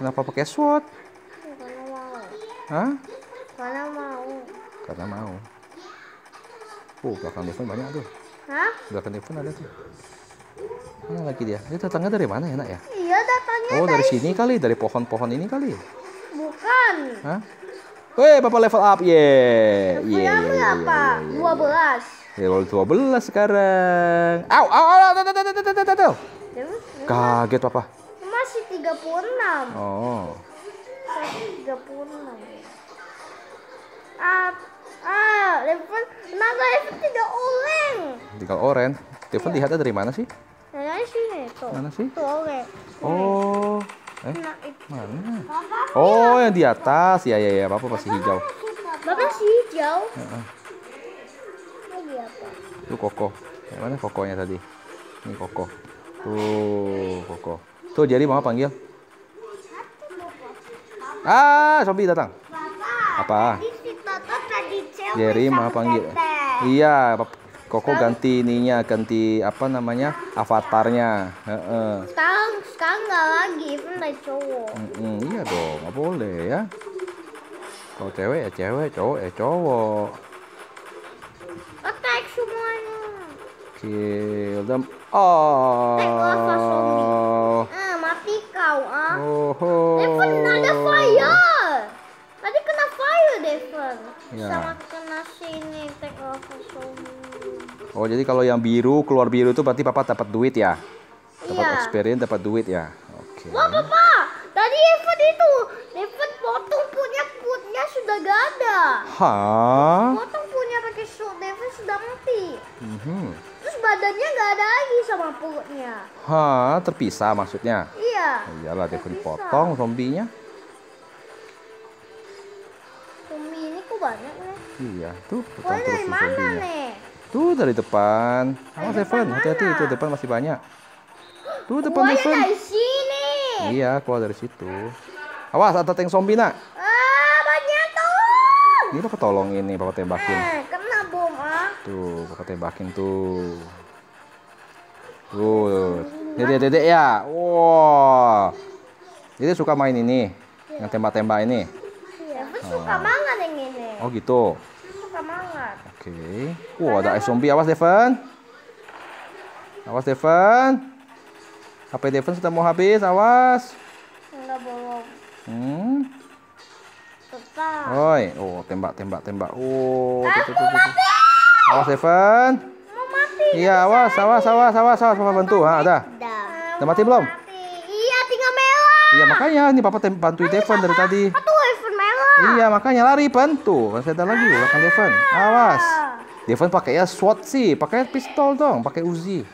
Kenapa pakai SWOT? Karena mau. Hah? Karena mau. Karena mau. Belakang Devon banyak tuh. Hah? Belakang Devon ada tuh. Mana lagi dia? Dia datangnya dari mana ya, Nak ya? Iya, datangnya Oh, dari sini kali, dari pohon-pohon ini kali. Bukan. Hah? Weh, Papa level up. Ye. Levelnya berapa? 12. Level 12 sekarang. Au, au, au, au, au. Kaget Papa. Masih 36. Oh. Masih 36. Level naga level 3 oleng. Tinggal oren. Devon lihatnya dari mana sih? Nah, sini tuh. Mana sih? Tuh oleng. Oh. Nah, itu. Mana? Oh, yang di atas. Ya, Papa masih hijau. Bapak si hijau. Lagi apa? Itu koko. Yang mana kokonya tadi? Ini koko. Tuh, koko. Tuh, jadi Mama panggil. Zombie datang. Apa? Jerry Mama panggil. Iya, Koko ganti ininya, ganti apa namanya? Avatarnya. Sekarang nggak lagi, mulai cowok. Iya dong, nggak boleh ya. Kalau cewek ya cewek, cowok ya cowok. Attack semuanya. Kill them. Attack lava zombie. Mati kau Devon ada fire. Tadi kena fire Devon. Ya. Sama kena sini attack lava zombie. Oh, jadi kalau yang biru keluar biru itu berarti Papa dapat duit ya? Dapat Iya. experience, dapat duit ya. Oke. Wah Papa, tadi Devon potong putnya sudah gak ada. Hah? Potong punya pakai shoot, Devon sudah mati. Mhm. Terus badannya gak ada lagi sama perutnya. Hah, terpisah maksudnya? Iya. Oh, iyalah, Devon terpisah. potong zombinya. Zombie ini kok banyak nih? Iya, tuh potong Wah, terus dari mana zombinya. nih? Tuh dari depan. Awas depan Devon, hati-hati mana? itu depan masih banyak. Tuh depan Keluarnya Devon. dari sini. Iya, keluar dari situ. Awas, ada tank zombie, Nak. Banyak tolong. Ini Papa tolong ini, Papa tembakin. Kena bom Tuh, Papa tembakin tuh. Tuh, dedek ya. Wow. Jadi suka main ini, yang tembak-tembak ini. Iya, suka banget yang ini. Oh gitu. Suka banget. Oke. Ada ice zombie. Awas Devon. Awas Devon. HP Devon sudah mau habis. Awas. Enggak belum. Tetap. Oi. Oh, tembak. Oh. Aku mati. Awas Devon. Mau mati. Iya, awas. Papa bantu. Ada. Udah mati belum? Mati. Iya, tinggal merah. Iya, makanya ini Papa bantuin Devon dari tadi. Tuh, iPhone merah. Iya, makanya lari bantu. Masih ada lagi belakang Devon. Awas. Devon pakainya SWAT sih, pakai pistol dong, pakai Uzi.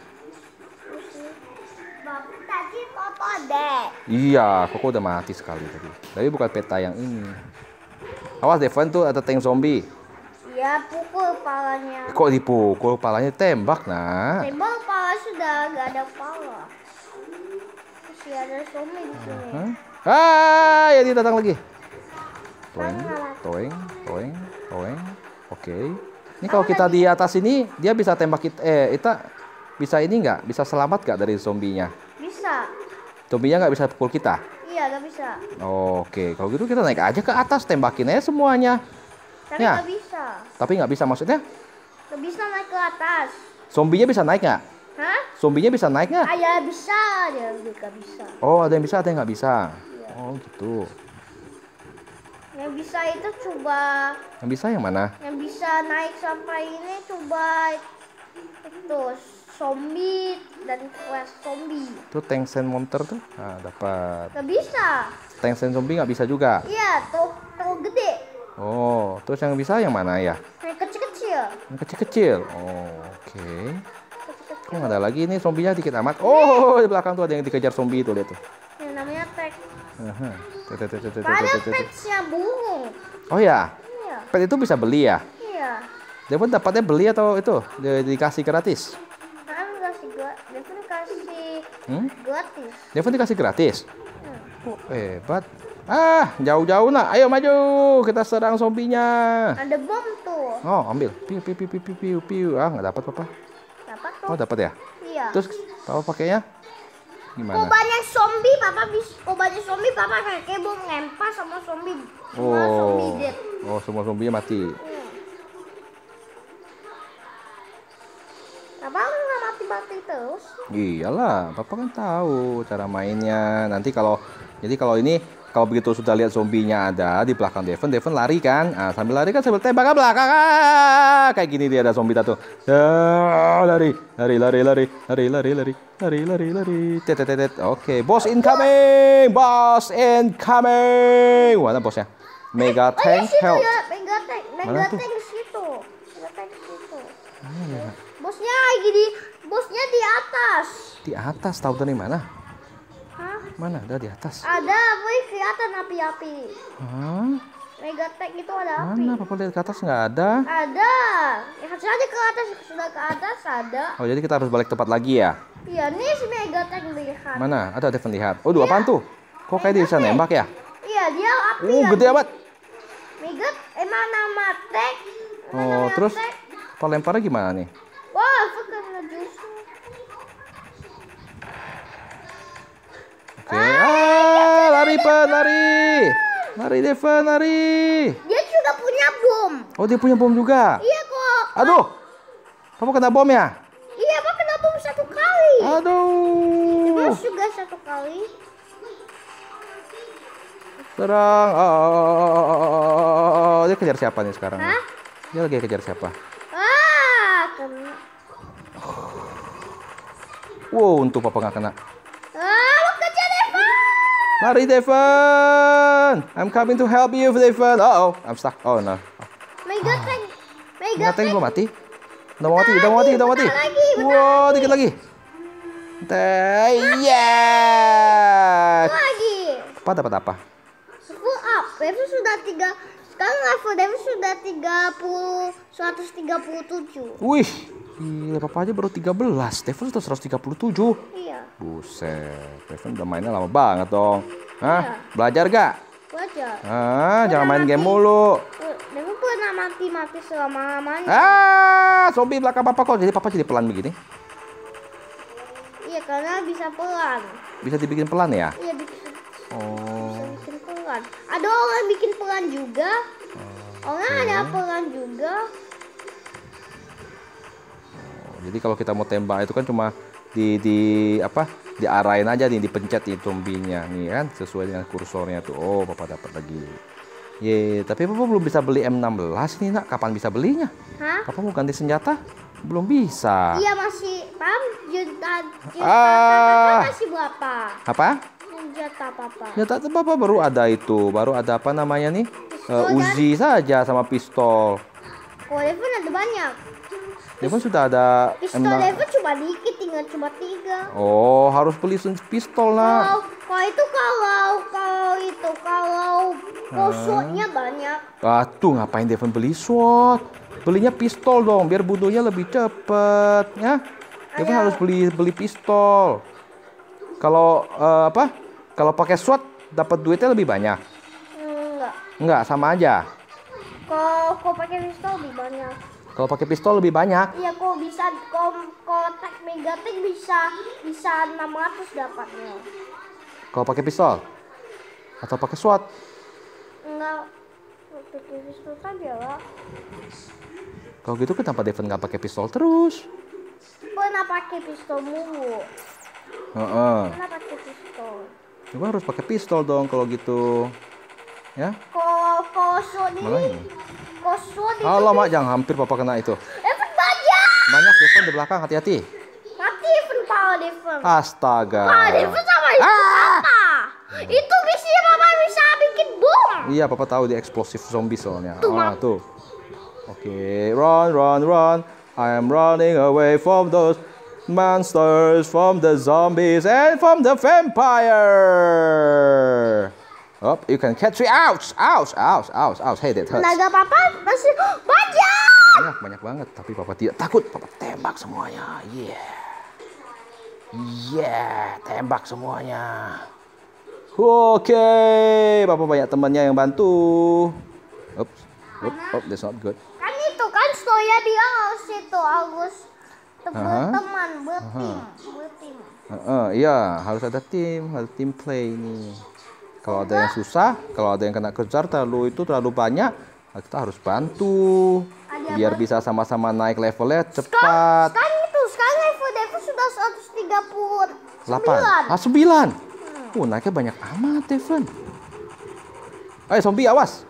Bapak tadi foto deh. Iya, Koko udah mati sekali tadi. Tapi bukan peta yang ini. Awas Devon tuh ada tank zombie. Iya, pukul palanya. Kok dipukul, palanya tembak, Nak. Tembak pala sudah gak ada pala. Masih ada zombie di sini. Ya dia datang lagi. Toeng. Oke. Ini kalau kita di atas ini, dia bisa tembak kita bisa ini nggak? Bisa selamat nggak dari zombinya? Bisa. Zombinya nggak bisa pukul kita? Iya, gak bisa. Oke, kalau gitu kita naik aja ke atas, tembakin aja semuanya. Tapi Ya. gak bisa. Tapi nggak bisa maksudnya? Gak bisa naik ke atas. Zombinya bisa naik nggak? Hah? Zombinya bisa naik nggak? Ya bisa, dia gak bisa. Oh, ada yang bisa, ada yang nggak bisa. Iya. Oh, gitu. Yang bisa itu coba, Yang bisa yang mana? yang bisa naik sampai ini coba itu zombie dan quest zombie. Itu tank sand monster tuh. Nah, dapat. Gak bisa. Tank sand zombie nggak bisa juga. Iya, tuh gede. Oh, terus yang bisa yang mana ya? Yang kecil-kecil. Yang kecil-kecil. Oh, oke. Kok nggak ada lagi nih zombinya dikit amat. Oh, di belakang tuh ada yang dikejar zombie tuh, lihat tuh. Yang namanya tag. Ada petsnya burung. Oh ya, Iya. pet itu bisa beli ya? Iya. Devon dapatnya beli atau itu dikasih gratis? Devon kasih gratis. Devon dikasih gratis? Oh, hebat. Jauh-jauh nak. Ayo maju, kita serang zombinya. Ada bom tuh. Oh, ambil. Piu. Nggak dapat Papa. Dapat tuh. Oh, dapat ya? Iya. Terus Papa pakainya gimana? Kok banyak zombie, Papa semua zombinya mati. Kenapa lu nggak mati-mati terus? Iyalah, Papa kan tahu cara mainnya. Nanti jadi kalau ini kalau begitu sudah lihat zombinya ada di belakang Devon, Devon lari kan? Ah, sambil lari kan sambil tembak ke belakang. Ah, kayak gini dia ada zombie satu. Ah, lari. Tetetetet. Oke, boss incoming. Boss incoming. Mana bosnya? Mega tank help. Ya, Mega tank di situ. Bosnya di atas. Di atas, tahu dari mana? Hah? Mana? Ada di atas. Ada, wih kelihatan api-api. Hah? Mega tank itu ada api. Mana? Papa lihat ke atas nggak ada. Ada. Lihat saja ke atas, sudah ke atas ada. Oh, jadi kita harus balik tempat lagi ya? Iya, nih si Mega tank lihat. Mana? Ada Devon lihat. Oh, apaan tuh? Kok kayak dia bisa nembak ya? Iya, dia api. Gede amat. Mega nama tank. Oh, terus apa lemparnya gimana nih? Wah, aku kena justru. Oke. Lari, lari Devon, lari. Dia juga punya bom. Oh, dia punya bom juga. Iya kok. Aduh, kamu kena bom ya? Iya, Pak kena bom 1 kali. Aduh. Terus juga 1 kali. Serang. Dia kejar siapa nih sekarang? Hah? Dia lagi kejar siapa? Kena. Wow, untuk Papa nggak kena. Lu kejar Devon. Lari Devon. I'm coming to help you, Devon. Oh, I'm stuck. Oh no. Mega tank. Mega tank gua mati. Udah mau mati. Bentar lagi. Wow, dikit lagi. Yes. Lagi. Apa dapat apa? Full up. Devon sudah 3. Sekarang level Devon sudah 137. Wih, gila, Papa aja baru 13. Devon sudah 137. Iya. Buset, Devon udah mainnya lama banget dong. Hah? Iya. Belajar gak? Wajar. Jangan main game mulu. Devon pernah mati selama-lamanya. Zombie belakang Papa kok. Jadi Papa jadi pelan begini. Iya, karena bisa pelan. Bisa dibikin pelan ya? Iya, bisa Oh. bikin pelan. Ada orang bikin pelan juga. Orang ada pelan juga. Jadi kalau kita mau tembak itu kan cuma diarahin aja nih, dipencet nih zombinya nih kan sesuai dengan kursornya tuh. Oh, Papa dapat lagi. Tapi Papa belum bisa beli M16 nih, Nak. Kapan bisa belinya? Hah? Papa mau ganti senjata? Belum bisa. Iya, masih juta masih berapa? Apa? Senjata Papa. Senjata Papa baru ada itu. Baru ada apa namanya nih? Uzi saja sama pistol. Kalau Devon ada banyak. Devon sudah ada Pistol Devon cuma dikit, tinggal cuma 3. Oh, harus beli pistol, Nak. Kalau shotnya banyak. Tuh ngapain Devon beli shot? Belinya pistol dong, biar bunuhnya lebih cepet, ya. Devon harus beli pistol. Kalau Kalau pakai shot dapat duitnya lebih banyak. Enggak, sama aja. Kalau pakai pistol lebih banyak. Kalau pakai pistol lebih banyak. Iya, kalau tag Mega Tank bisa 600 dapatnya. Kalau pakai pistol atau pakai SWAT? Enggak, pakai pistol saja lah. Kalau gitu kenapa Devon nggak pakai pistol terus? Pernah pakai pistol mulu. Pernah pakai pistol. Coba harus pakai pistol dong kalau gitu. Ya? Kalau SWAT ini. Halo, Mak, jangan hampir Papa kena itu. Devon banyak. Banyak Devon di belakang, hati-hati. Mati Devon. Astaga. Devon sama itu apa? Itu misinya Papa bisa bikin bom. Iya, Papa tahu dia eksplosif zombie soalnya. Tuh. Oke, run. I am running away from those monsters, from the zombies, and from the vampire. Oh, you can catch me. Ouch. Hey, that hurts. Naga Papa masih banyak. Banyak banget. Tapi Papa tidak takut. Papa tembak semuanya. Tembak semuanya. Oke, Papa banyak temannya yang bantu. Oops, that's not good. Kan itu kan Stoya bilang harus berteman, bertim. Iya, harus ada tim play nih. Kalau ada yang susah, kalau ada yang kena kejar terlalu banyak, Nah, kita harus bantu biar bisa sama-sama naik levelnya cepat. Sekarang level Devil sudah 139. 9. Naiknya banyak amat, Devon. Ayo zombie, awas.